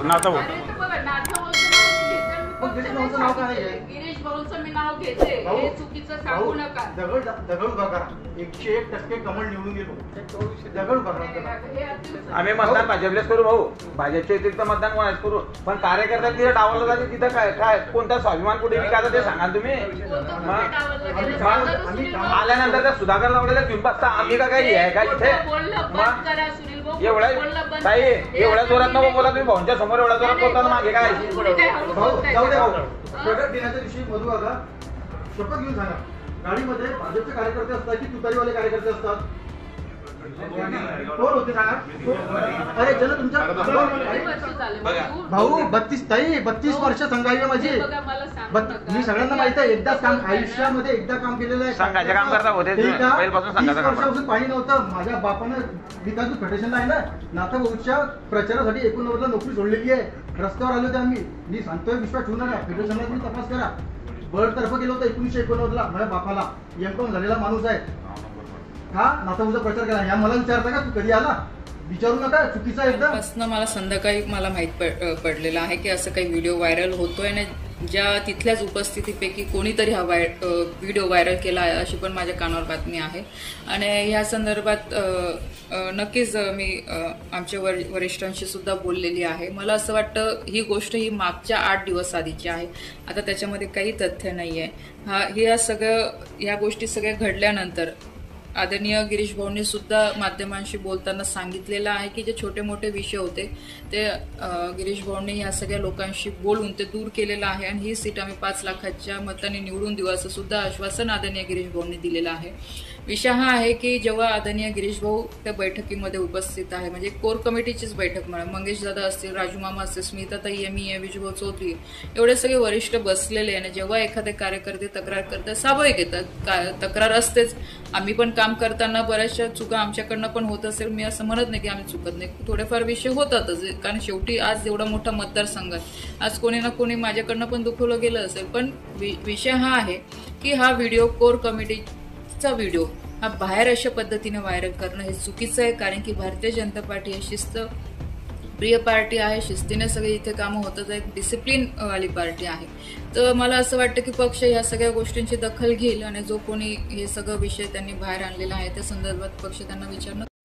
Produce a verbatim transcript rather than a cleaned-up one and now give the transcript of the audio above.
नाथा भाऊ नाव काय आहे? गिरीश भाऊंचं मी नाव घेते, हे चुकीचं सांगू नका. दगड दगड उभा करा, एकशे एक टक्के कमळ निवडून गेलो. दगड उभा करा. आम्ही मतदान भाजपलेच करू भाऊ, भाजपच्या व्यतिरिक्त मतदान कोणाच करू, पण कार्यकर्ता तिथे डावलं जाते तिथं काय काय कोणता स्वाभिमान कुठे विकायचा ते सांगा तुम्ही. आल्यानंतर त्या सुधाकर लावलेल्या घेऊन बसता आम्ही का काही आहे का इथे? एवढ्या ताई एवढ्या जोरात नको बोला तुम्ही, भाऊंच्या समोर एवढ्या जोरात बोलताना मागे काय? जाऊ द्या भाऊ, शपथ घेण्याच्या दिवशी मधू आता शपथ घेऊन सांगा, गाडीमध्ये भाजपचे कार्यकर्ते असतात की तुतारीवाले कार्यकर्ते असतात? कोण होते सांगा. अरे चला तुमच्या भाऊ बत्तीस ताई बत्तीस वर्ष संघाई माझी. मी सगळ्यांना माहित आहे, एकदाच काम आयुष्यामध्ये एकदा काम केलेलं आहे. संघाचे काम करता होते वर्षापासून पाणी नव्हतं. माझ्या बापानं विकास फेडरेशनला आहे ना, नाथा भाऊच्या प्रचारासाठी एकोणनव्वदला नोकरी सोडलेली आहे. रस्त्यावर आलो होते आम्ही. मी सांगतोय विश्वास ठेवू नका, फेडरेशनला तुम्ही तपास करा. बर्ड तर्फे गेलो होतो एकोणीसशे एकोणनव्वदला. माझ्या बापाला एम कॉम झालेला माणूस आहे. हा नाथा भाऊचा प्रचार केला. या मला विचारता का तू कधी आला? विचारू नका, चुकीचा एकदम. मला संध्याकाळी मला माहित पडलेलं आहे की असं काही व्हिडिओ व्हायरल होतोय आणि ज्या तिथल्याच उपस्थितीपैकी कोणीतरी हा वाय व्हिडिओ व्हायरल केला आहे अशी पण माझ्या कानावर बातमी आहे. आणि ह्या संदर्भात नक्कीच मी आमच्या वर वरिष्ठांशी सुद्धा बोललेली आहे. मला असं वाटतं ही गोष्ट ही मागच्या आठ दिवस आधीची आहे. आता त्याच्यामध्ये काही तथ्य नाही आहे. हा ह्या सगळं ह्या गोष्टी सगळ्या घडल्यानंतर आदरणीय गिरीश भाऊंनी सुद्धा माध्यमांशी बोलताना सांगितलेलं आहे की जे छोटे मोठे विषय होते ते गिरीश भाऊंनी ह्या सगळ्या लोकांशी बोलून ते दूर केलेलं आहे आणि ही सीट आम्ही पाच लाखाच्या मताने निवडून देऊ असं सुद्धा आश्वासन आदरणीय गिरीश भाऊंनी दिलेलं आहे. विषय हा आहे की जेव्हा आदरणीय गिरीश भाऊ त्या बैठकीमध्ये उपस्थित आहे, म्हणजे कोर कमिटीचीच बैठक म्हणा, मंगेश दादा असतील, राजू मामा असतील, स्मिताताई एमी आहे, विजूभाऊ चौधरी, एवढे सगळे वरिष्ठ बसलेले आहे. आणि जेव्हा एखादे कार्यकर्ते तक्रार करतात, स्वाभाविक येतात, तक्रार असतेच. आम्ही पण काम करताना बऱ्याचशा चुका आमच्याकडनं पण होत असेल, मी असं म्हणत नाही की आम्ही चुकत नाही, थोडेफार विषय होतातच. कारण शेवटी आज एवढा मोठा मतदारसंघ आहे, आज कोणी ना कोणी माझ्याकडनं पण दुखवलं गेलं असेल. पण विषय हा आहे की हा व्हिडिओ कोर कमिटीचा व्हिडिओ हा बाहेर अशा पद्धतीने व्हायरल करणं हे चुकीचं आहे. कारण की भारतीय जनता पार्टी ही शिस्त प्रिय पार्टी आहे, शिस्तीने सगळे इथे कामं होतच आहेत, डिसिप्लिन वाली पार्टी आहे. तर मला असं वाटतं की पक्ष ह्या सगळ्या गोष्टींची दखल घेईल आणि जो कोणी हे सगळं विषय त्यांनी बाहेर आणलेला आहे त्या संदर्भात पक्ष त्यांना विचारणं